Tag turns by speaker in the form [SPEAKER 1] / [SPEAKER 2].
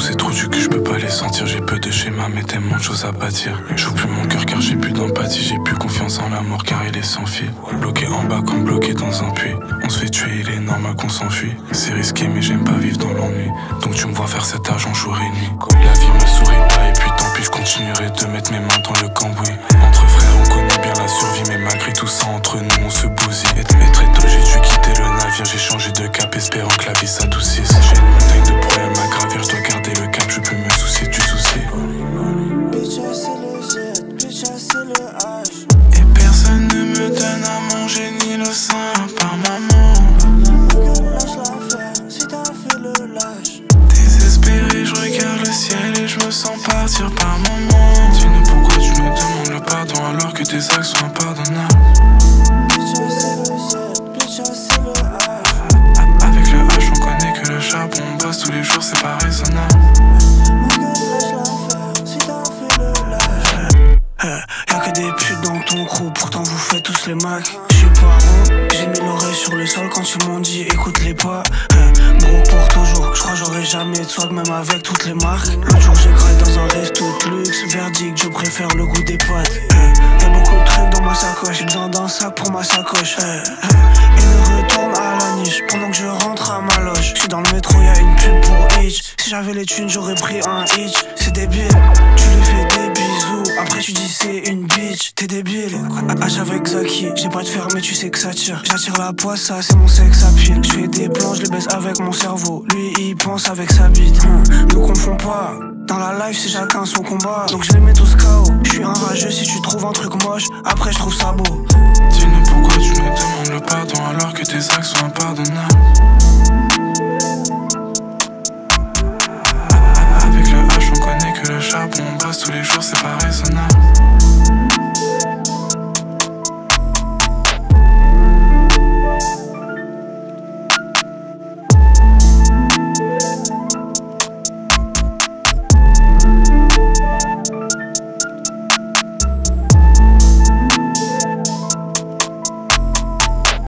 [SPEAKER 1] ces trous du cul, je peux pas les sentir. J'ai peu de schémas, mais tellement de choses à bâtir. J'ouvre plus mon cœur car j'ai plus d'empathie. J'ai plus confiance en l'amour car il est sans fil. Bloqué en bas comme bloqué dans un puits. On se fait tuer, il est normal qu'on s'enfuit. C'est risqué, mais j'aime pas vivre dans l'ennui. Donc tu me vois faire cet argent jour et nuit. La vie me sourit pas et puis tant pis, je continuerai de mettre mes mains dans le cambouis. Entre frères, on connaît bien la survie, mais malgré tout ça, entre nous, on se bousille. Et très tôt, j'ai dû quitter le navire. J'ai changé de cap, espérant que la vie s'adoucisse. J'ai une montagne de problèmes à gravir, je dois garder le cap, je peux me soucier du souci.
[SPEAKER 2] Bitch, c'est le Z, bitch, c'est le H.
[SPEAKER 1] Et personne ne me donne à manger ni le sein par maman.
[SPEAKER 2] Lâche l'affaire, si t'as fait le lâche.
[SPEAKER 1] Désespéré, je regarde le ciel et je me sens partir par moments. Dis-nous pourquoi tu me demandes le pardon alors que tes actes sont impardonnables.
[SPEAKER 2] Bitch, c'est le Z, bitch, c'est le H.
[SPEAKER 1] Avec le H, on connaît que le charbon, on bosse tous les jours, c'est pas raisonnable.
[SPEAKER 2] Lâche l'affaire, si t'as fait le lâche. Y'a que des putes dans ton crew, pourtant vous faites tous les macs. J'suis pas rond, j'ai mis l'oreille sur le sol quand ils m'ont dit écoute les pas. Bro pour toujours, j'crois j'aurai jamais de swag même avec toutes les marques. L'autre jour j'ai graillé dans un resto de luxe, verdict je préfère le goût des pâtes. Y'a beaucoup de trucs dans ma sacoche, j'ai besoin d'un sac pour ma sacoche. Il me retourne à la niche pendant que je rentre à ma loge. J'suis dans le métro, y'a une pub pour Hitch. Si j'avais les thunes j'aurais pris un Hitch. C'est débile, tu lui fais des bisous, après tu dis c'est une bitch. T'es débile, H avec Zaki, j'ai pas de fer mais tu sais que ça tire. J'attire la poisse, ça c'est mon sexe à pile. J'fais des plans, je les baisse avec mon cerveau. Lui il pense avec sa bite. Nous confond pas, dans la life c'est chacun son combat. Donc je les mets tous KO, j'suis enrageux si tu trouves un truc moche. Après je trouve ça beau.
[SPEAKER 1] Dis-nous pourquoi tu me demandes le pardon alors que tes actes sont impardonnables. Avec le H, on connaît que le charbon, on bosse tous les jours, c'est pas raisonnable.